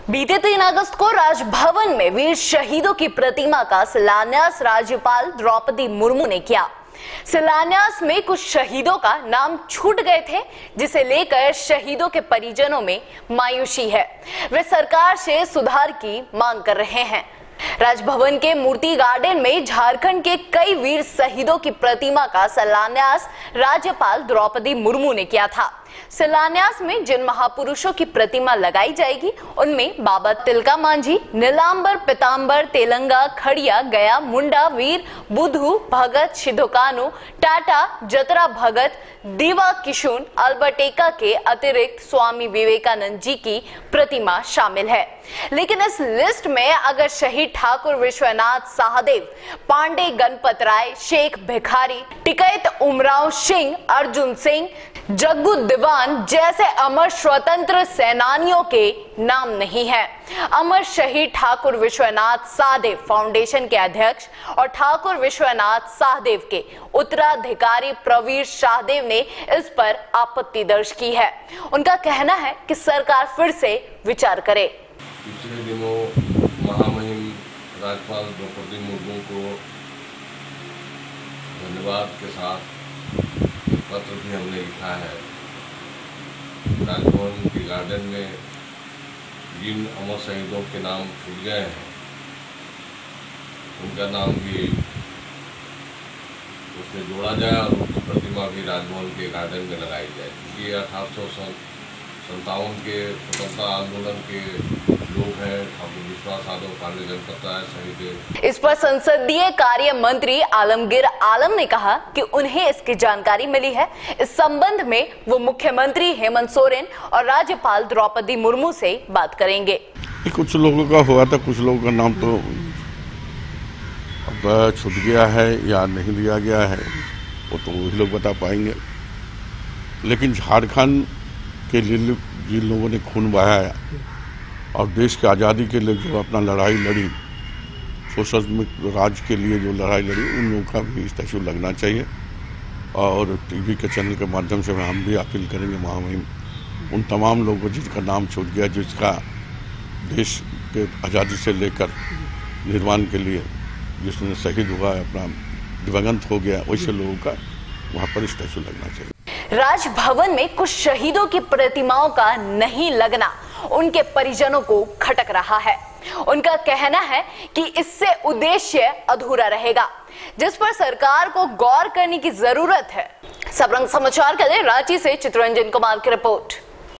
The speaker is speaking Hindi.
बीते 3 अगस्त को राजभवन में वीर शहीदों की प्रतिमा का शिलान्यास राज्यपाल द्रौपदी मुर्मू ने किया। शिलान्यास में कुछ शहीदों का नाम छूट गए थे, जिसे लेकर शहीदों के परिजनों में मायूसी है। वे सरकार से सुधार की मांग कर रहे हैं। राजभवन के मूर्ति गार्डन में झारखंड के कई वीर शहीदों की प्रतिमा का शिलान्यास राज्यपाल द्रौपदी मुर्मू ने किया था। शिलान्यास में जिन महापुरुषों की प्रतिमा लगाई जाएगी उनमें बाबा तिलका मांझी, नीलांबर, पीतांबर, तेलंगा, खड़िया, गया, मुंडा, वीर, बुधू, भगत, सिद्धोकानु, टाटा, जतरा भगत, दीवा किशुन, अल्बर्टेका के अतिरिक्त स्वामी विवेकानंद जी की प्रतिमा शामिल है। लेकिन इस लिस्ट में अगर शहीद ठाकुर विश्वनाथ सहदेव, पांडे गणपत राय, शेख भिखारी, टिकैत उमराव सिंह, अर्जुन सिंह, जग्गू दीवान जैसे अमर स्वतंत्र सेनानियों के नाम नहीं है। अमर शहीद ठाकुर विश्वनाथ सहदेव फाउंडेशन के अध्यक्ष और ठाकुर विश्वनाथ सहदेव के उत्तराधिकारी प्रवीर सहदेव ने इस पर आपत्ति दर्ज की है। उनका कहना है कि सरकार फिर से विचार करे। पिछले दिनों महामहिम राज्यपाल द्रौपदी मुर्मू को धन्यवाद के साथ पत्र भी हमने लिखा है। राजभवन के गार्डन में जिन अमर शहीदों के नाम छूट गए हैं उनका नाम भी उसमें जोड़ा जाए और उनकी प्रतिमा भी राजभवन के गार्डन में लगाई जाए। ये 1857 के स्वतंत्रता आंदोलन के लोग हैं, ठाकुर विश्वनाथ यादव, पांडे गणपत राय शहीद। इस पर संसदीय कार्य मंत्री आलमगीर आलम ने कहा कि उन्हें इसकी जानकारी मिली है। इस संबंध में वो मुख्यमंत्री हेमंत सोरेन और राज्यपाल द्रौपदी मुर्मू से बात करेंगे। कुछ लोगों का हुआ था, कुछ लोगों का नाम तो अब छूट गया है या नहीं लिया गया है, वो तो वही लोग बता पाएंगे। लेकिन झारखंड के लिए जिन लोगों ने खून बहाया और देश की आज़ादी के लिए जो अपना लड़ाई लड़ी, सोशलिस्ट राज के लिए जो लड़ाई लड़ी, उन लोगों का भी स्टैचू लगना चाहिए। और टीवी के चैनल के माध्यम से हम भी अपील करेंगे महामहिम उन तमाम लोगों को जिनका नाम छूट गया, जिसका देश के आज़ादी से लेकर निर्माण के लिए जिसने शहीद हुआ है, अपना दिवंगत हो गया, वैसे लोगों का वहाँ पर स्टैचू लगना चाहिए। राजभवन में कुछ शहीदों की प्रतिमाओं का नहीं लगना उनके परिजनों को खटक रहा है। उनका कहना है कि इससे उद्देश्य अधूरा रहेगा, जिस पर सरकार को गौर करने की जरूरत है। सबरंग समाचार के लिए रांची से चित्ररंजन कुमार की रिपोर्ट।